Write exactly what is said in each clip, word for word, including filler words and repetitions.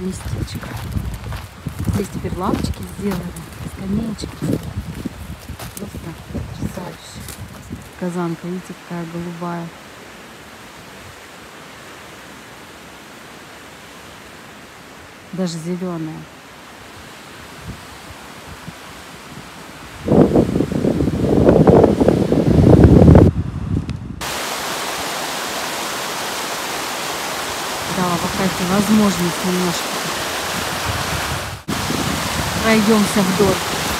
местечко. Здесь теперь лавочки сделали, скамеечки. Просто потрясающе. Казанка, видите, какая голубая. Даже зеленая. Дала какая-то возможность немножко пройдемся вдоль.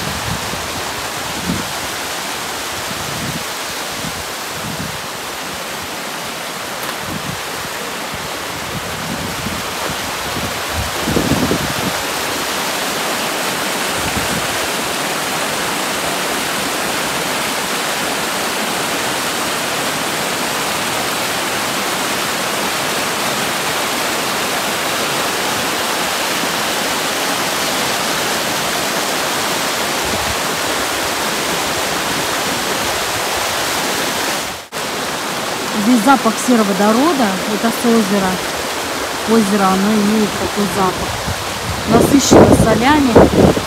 Здесь запах сероводорода, это с озера. Озеро, оно имеет такой запах. Насыщенно солями.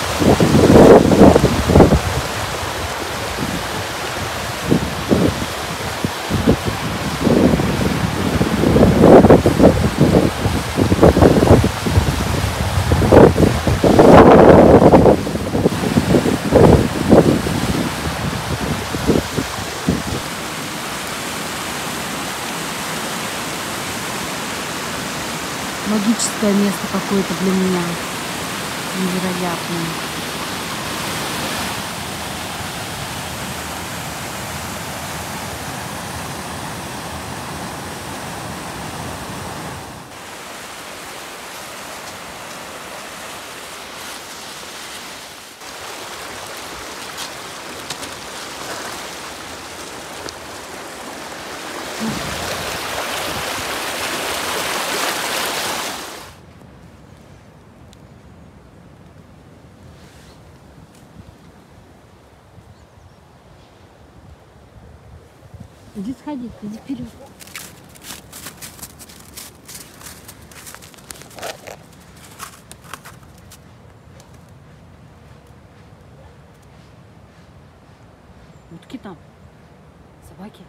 Магическое место какое-то для меня. Невероятное. Иди сходи, иди вперед. Утки там, собаки.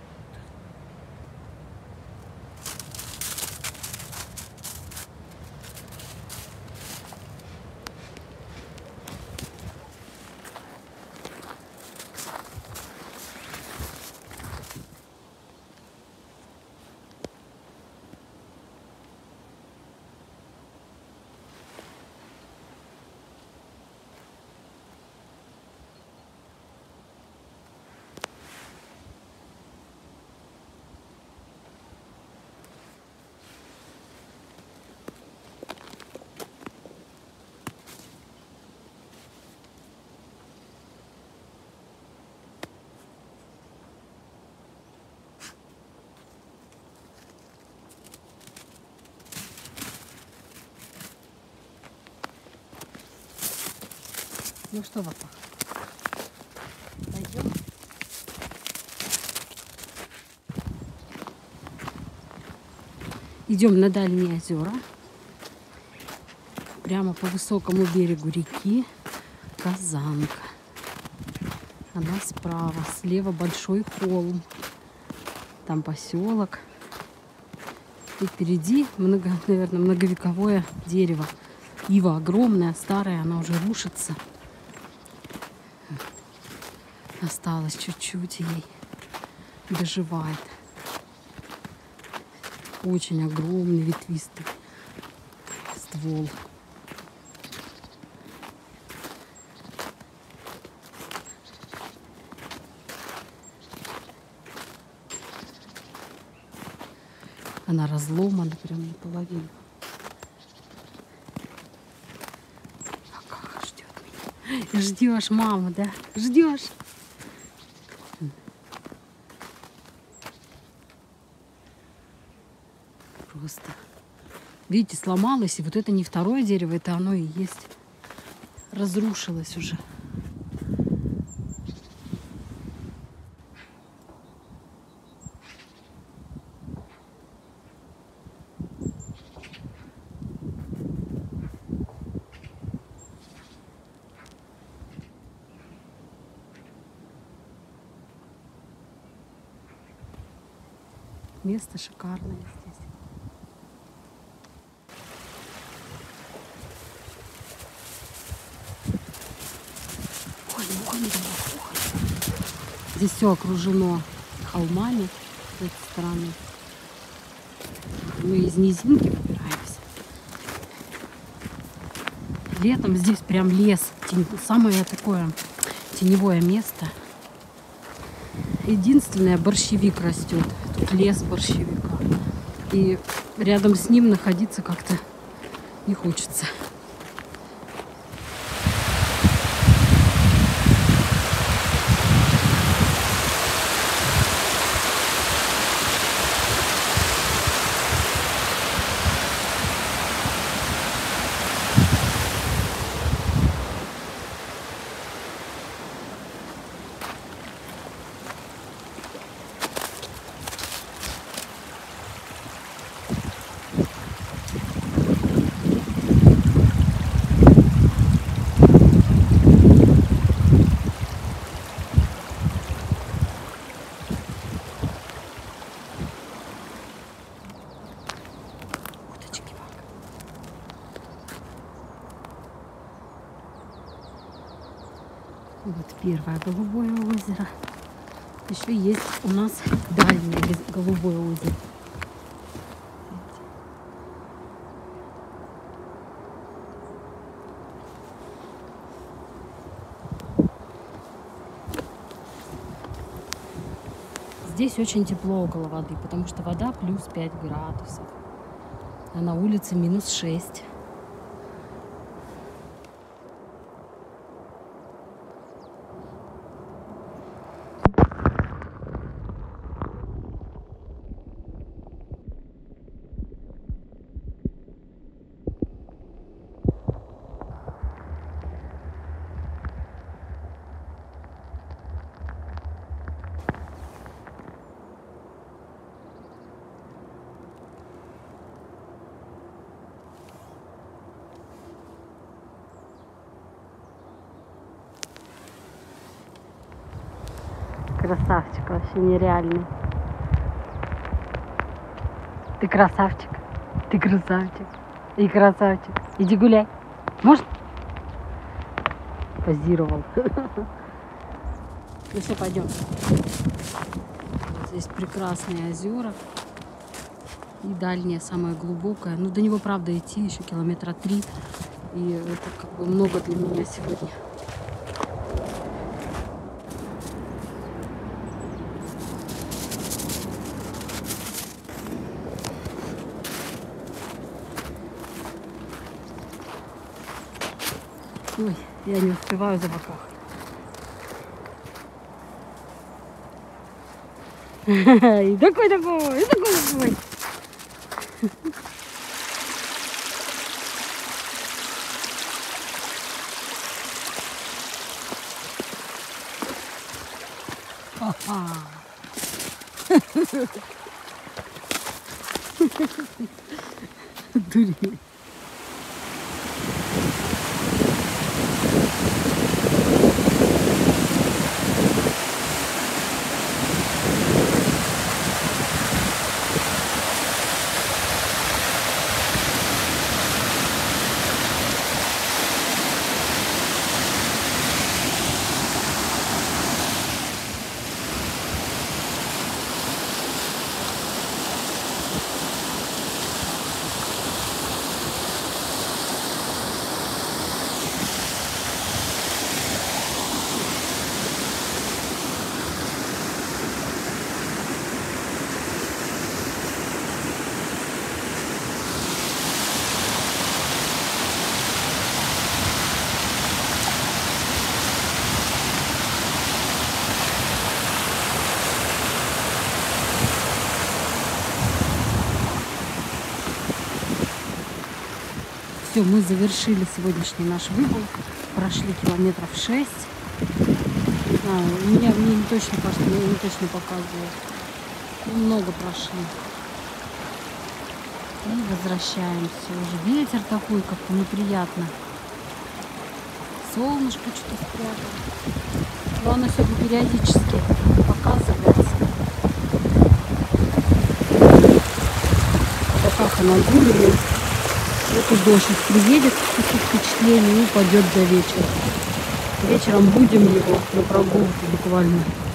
Ну что, папа, пойдем? Идем на дальние озера. Прямо по высокому берегу реки Казанка. Она справа, слева большой холм. Там поселок. И впереди, много, наверное, многовековое дерево. Ива огромная, старая, она уже рушится. Осталось чуть-чуть, ей доживает. Очень огромный ветвистый ствол. Она разломана прям наполовину. А как ждет меня? Ждешь, маму, да? Ждешь? Просто. Видите, сломалось, и вот это не второе дерево, это оно и есть. Разрушилось уже. Место шикарное здесь. Ой, вон далеко. Здесь все окружено холмами с этой стороны. Мы из низинки выбираемся. Летом здесь прям лес. Самое такое теневое место. Единственное, борщевик растет. Тут лес борщевика. И рядом с ним находиться как-то не хочется. Вот первое голубое озеро. Еще есть у нас дальнее голубое озеро. Здесь очень тепло около воды, потому что вода плюс пять градусов. А на улице минус шесть. Красавчик, вообще нереальный. Ты красавчик. Ты красавчик. И красавчик. Иди гуляй. Может? Позировал. Ну все, пойдем. Здесь прекрасные озера. И дальнее, самое глубокое. Ну, до него, правда, идти еще километра три. И это как бы много для меня сегодня. Ой, я не успеваю за боках. И такой такой, и такой такой. Дурень. Все, мы завершили сегодняшний наш выгул. Прошли километров шесть. Не знаю, мне, мне не точно кажется, мне не точно показывает. Много прошли. И возвращаемся уже. Ветер такой, как-то неприятно. Солнышко что-то спрятало. Но оно сегодня периодически показывается. немножко нагуливает. Вот и дождь приедет, такие впечатления, и упадет до вечера. Вечером будем его на прогулку буквально.